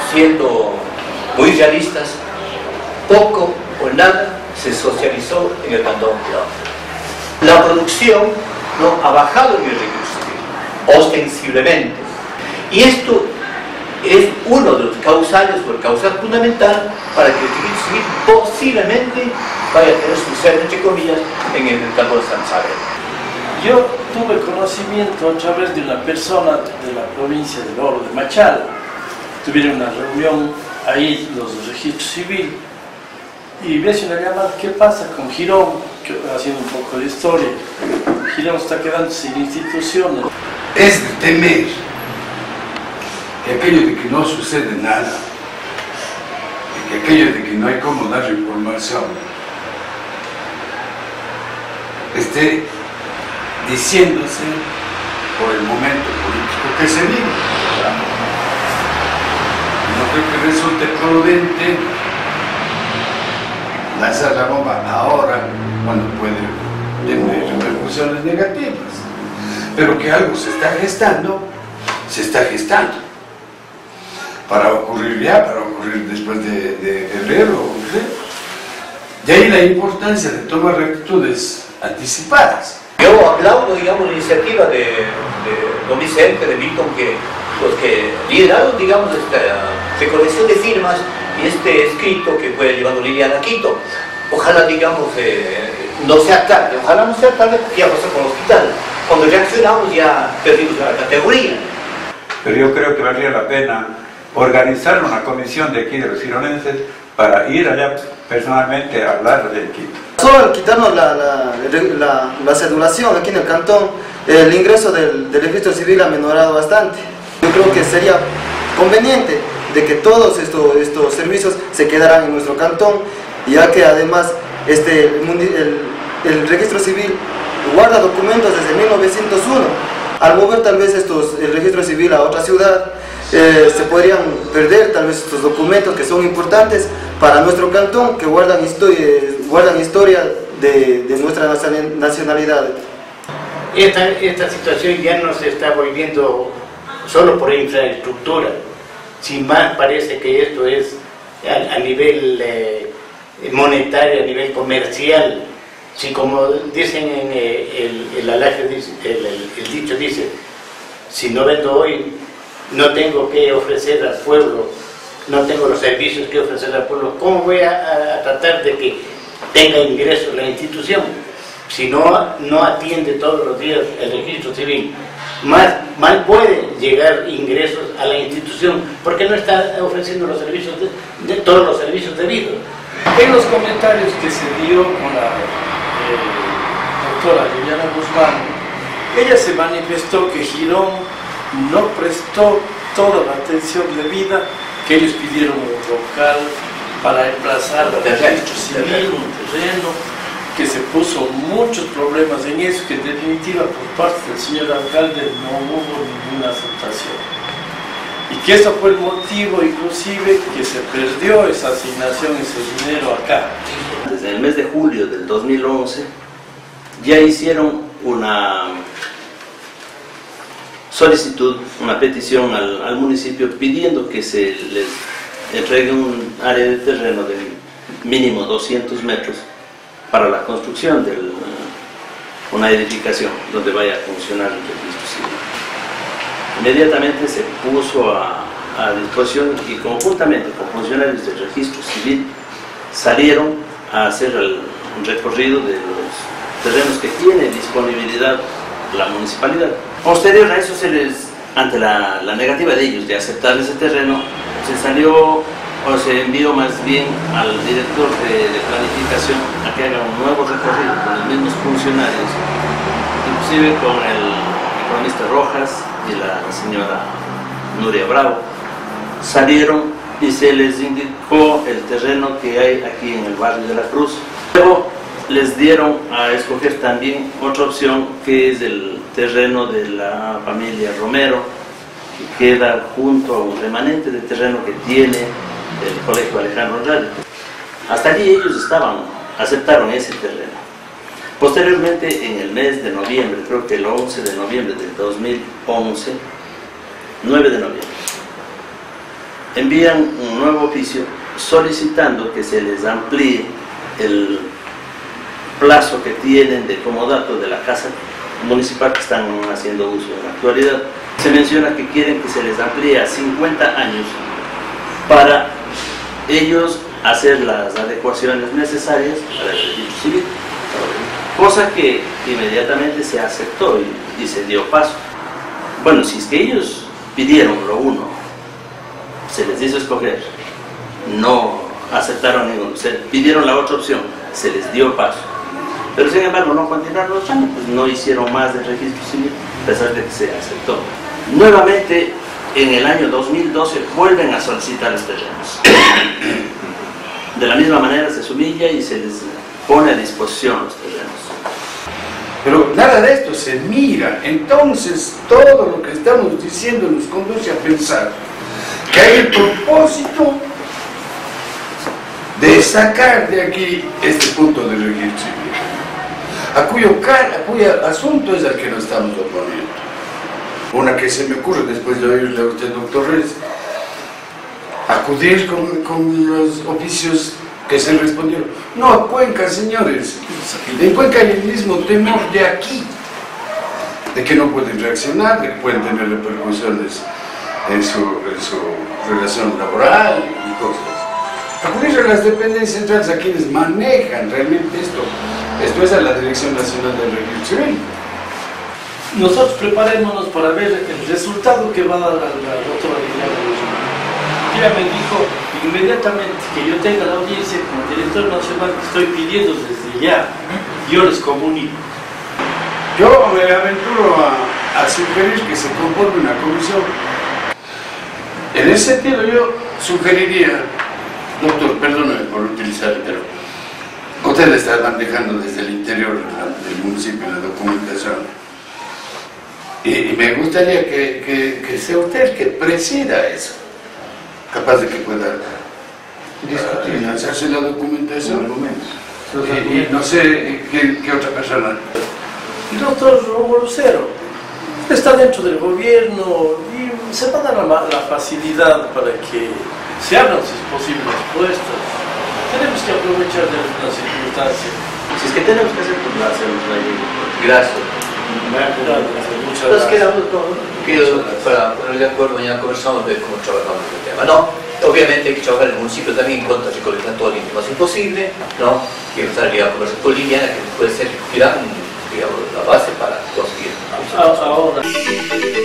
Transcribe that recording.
siendo muy realistas, poco o nada se socializó en el Cantón Quirón. La producción, ¿no?, ha bajado en el registro civil, ostensiblemente. Y esto es uno de los causales o el causal fundamental para que el registro civil posiblemente vaya a tener su sede, entre comillas, en el Cantón de San Isabel. Yo tuve conocimiento a través de una persona de la provincia del Oro de Machala. Tuvieron una reunión ahí, los del registro civil, y me hacen una llamada: ¿qué pasa con Girón? Haciendo un poco de historia. Girón está quedando sin instituciones. Es de temer que aquello de que no sucede nada, y que aquello de que no hay cómo dar información, esté diciéndose por el momento político que se vive. No creo que resulte prudente lanzar la bomba ahora, cuando puede tener repercusiones negativas. Pero que algo se está gestando, se está gestando. Para ocurrir ya, para ocurrir después de febrero. De ahí la importancia de tomar actitudes anticipadas. Yo aplaudo, digamos, la iniciativa de don Vicente, de Milton, que los que lideraron, digamos, esta recolección de firmas y este escrito que fue llevando Liliana a Quito. Ojalá, digamos, no sea tarde, ojalá no sea tarde, porque ya pasó con el hospital. Cuando reaccionamos ya perdimos la categoría. Pero yo creo que valdría la pena organizar una comisión de aquí de los gironenses para ir allá personalmente a hablar de Quito. Solo al quitarnos la cedulación aquí en el cantón, el ingreso del registro civil ha menorado bastante. Yo creo que sería conveniente de que todos estos servicios se quedaran en nuestro cantón, ya que además el registro civil guarda documentos desde 1901. Al mover tal vez el registro civil a otra ciudad, se podrían perder tal vez estos documentos que son importantes para nuestro cantón, que guardan historia de nuestra nacionalidad. Esta situación ya no se está volviendo solo por infraestructura, sin más parece que esto es a nivel monetario, a nivel comercial. Si, como dicen en el dicho dice: si no vendo hoy, no tengo que ofrecer al pueblo, no tengo los servicios que ofrecer al pueblo, ¿cómo voy a tratar de que tenga ingresos la institución si no atiende todos los días el registro civil? Mal puede llegar ingresos a la institución porque no está ofreciendo los servicios todos los servicios debidos. En los comentarios que se dio con la doctora Liliana Guzmán, ella se manifestó que Girón no prestó toda la atención debida, que ellos pidieron un local para emplazar al registro civil, un terreno, que se puso muchos problemas en eso, que en definitiva por parte del señor alcalde no hubo ninguna aceptación. Y que eso fue el motivo inclusive que se perdió esa asignación, ese dinero acá. Desde el mes de julio del 2011 ya hicieron una solicitud, una petición al municipio pidiendo que se les entregue un área de terreno de mínimo 200 metros para la construcción de una edificación donde vaya a funcionar el registro civil. Inmediatamente se puso a disposición y conjuntamente con funcionarios del registro civil salieron a hacer un recorrido de los terrenos que tiene disponibilidad la municipalidad. Posterior a eso, ante la negativa de ellos de aceptar ese terreno, se envió más bien al director de planificación a que haga un nuevo recorrido con los mismos funcionarios, inclusive con el economista Rojas y la señora Nuria Bravo. Salieron y se les indicó el terreno que hay aquí en el barrio de la Cruz. Luego les dieron a escoger también otra opción, que es el terreno de la familia Romero, que queda junto a un remanente de terreno que tiene el Colegio Alejandro Andrade. Hasta allí ellos aceptaron ese terreno. Posteriormente, en el mes de noviembre, creo que el 11 de noviembre del 2011, 9 de noviembre, envían un nuevo oficio solicitando que se les amplíe el plazo que tienen de comodato de la casa municipal que están haciendo uso en la actualidad. Se menciona que quieren que se les amplíe a 50 años para ellos hacer las adecuaciones necesarias para el registro civil, cosa que inmediatamente se aceptó y se dio paso. Bueno, si es que ellos pidieron lo uno, se les hizo escoger, no aceptaron ninguno, se pidieron la otra opción, se les dio paso, pero sin embargo no continuaron los años, pues no hicieron más del registro civil, a pesar de que se aceptó. Nuevamente, en el año 2012 vuelven a solicitar los terrenos. De la misma manera se humilla y se les pone a disposición los terrenos. Pero nada de esto se mira. Entonces todo lo que estamos diciendo nos conduce a pensar que hay el propósito de sacar de aquí este punto de registro civil, a cuyo asunto es al que nos estamos oponiendo. Una que se me ocurre después de oírle a usted, doctor Reyes, acudir con los oficios que se respondieron. No, a Cuenca, señores. En Cuenca hay el mismo temor de aquí, de que no pueden reaccionar, de que pueden tener repercusiones en su relación laboral y cosas. Acudir a las dependencias centrales, a quienes manejan realmente esto. Esto es a la Dirección Nacional del Registro Civil. Nosotros preparémonos para ver el resultado que va a dar la doctora Liliana. Ella me dijo inmediatamente que yo tenga la audiencia como director nacional, que estoy pidiendo desde ya, yo les comunico. Yo me aventuro a sugerir que se conforme una comisión. En ese sentido yo sugeriría, doctor, perdóneme por utilizar el término, usted está manejando desde el interior del municipio la documentación. Y me gustaría que sea usted el que presida eso, capaz de que pueda discutir, lanzarse la documentación. Y no sé qué otra persona. El doctor Romo Lucero está dentro del gobierno y se va a dar la facilidad para que se abran sus posibles puestos. Tenemos que aprovechar de las circunstancias. Si es que tenemos que hacer, pues lo hacemos ahí. Gracias. Muchas Nos gracias. quedamos para poner de acuerdo, mañana conversamos de cómo trabajamos el tema. No, obviamente hay que trabajar en el municipio también en contra de recolectar toda la información posible, ¿no? Que salir a conversar con Liliana, que puede ser, digamos, la base para conseguir. Ahora.